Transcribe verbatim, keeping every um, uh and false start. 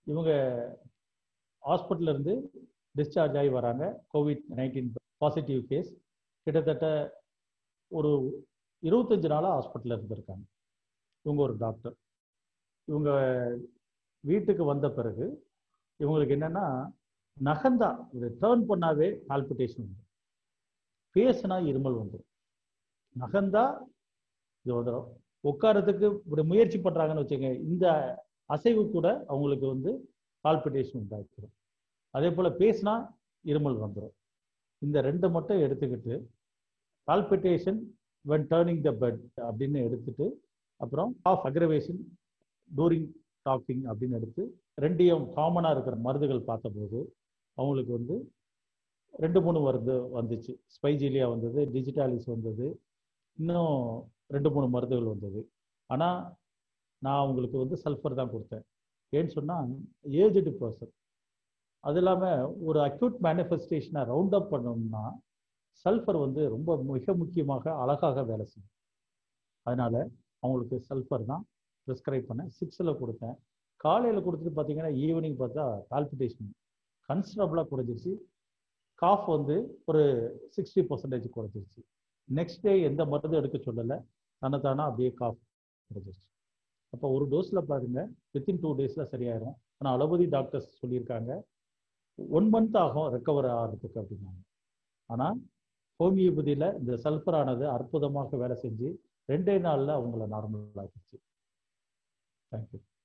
இவங்க ஹாஸ்பிட்டல்ல இருந்து டிஸ்சார்ஜ் ஆகி வராங்க. COVID nineteen positive case. கிட்டத்தட்ட ஒரு இருபத்தஞ்சு நாளாக ஹாஸ்பிட்டலில் இருந்திருக்காங்க. இவங்க ஒரு டாக்டர். இவங்க வீட்டுக்கு வந்த பிறகு இவங்களுக்கு என்னன்னா, நகந்தா இது டேர்ன் பண்ணாவே பால்பிட்டேஷன் வந்துடும், பேசுனா இருமல் வந்துடும், நகந்தா இது வந்துடும். உட்காரத்துக்கு இப்படி முயற்சி பண்றாங்கன்னு வச்சுங்க, இந்த அசைவு கூட அவங்களுக்கு வந்து பால்பிட்டேஷன் உண்டாக்கிடும். அதே போல பேசினா இருமல் வந்துடும். இந்த ரெண்டு மட்டும் எடுத்துக்கிட்டு palpitation when turning the bed அப்படின்னு எடுத்துட்டு, அப்புறம் ஆஃப் அக்ரவேஷன் டூரிங் டாக்கிங் அப்படின்னு எடுத்து ரெண்டையும் காமனாக இருக்கிற மருந்துகள் பார்த்தபோது அவங்களுக்கு வந்து ரெண்டு மூணு மருந்து வந்துச்சு. ஸ்பைஜீலியா வந்தது, டிஜிட்டாலிஸ் வந்தது, இன்னும் ரெண்டு மூணு மருந்துகள் வந்தது. ஆனால் நான் அவங்களுக்கு வந்து சல்ஃபர் தான் கொடுத்தேன். ஏன்னு சொன்னால் ஏஜ்டு பர்சன். அது இல்லாமல் ஒரு அக்யூட் மேனிஃபெஸ்டேஷனை ரவுண்ட் அப் பண்ணணும்னா சல்ஃபர் வந்து ரொம்ப மிக முக்கியமாக அழகாக வேலை செய்யும். அதனால அவங்களுக்கு சல்ஃபர் தான் ப்ரிஸ்கிரைப் பண்ணேன். சிக்ஸில் கொடுத்தேன். காலையில் கொடுத்துட்டு பார்த்தீங்கன்னா ஈவினிங் பார்த்தா பால்பிட்டேஷன் கன்சிடரபுளாக குறைஞ்சிருச்சு. காஃப் வந்து ஒரு சிக்ஸ்டி பர்சன்டேஜ் குறைஞ்சிருச்சு. நெக்ஸ்ட் டே எந்த மருந்து எடுக்க சொல்லலை, தனத்தானா அப்படியே காஃப் குறைஞ்சிருச்சு. அப்போ ஒரு டோஸில் பாருங்க வித்தின் டூ டேஸில் சரியாயிரும். ஆனால் அலோபதி டாக்டர்ஸ் சொல்லியிருக்காங்க ஒன் மந்த் ஆகும் ரெக்கவர் ஆகிறதுக்கு அப்படின்னாங்க. ஆனால் ஹோமியோபதியில் இந்த சல்ஃபர் ஆனது அற்புதமாக வேலை செஞ்சு ரெண்டே நாளில் அவங்கள நார்மல் ஆகிடுச்சு. தேங்க்யூ.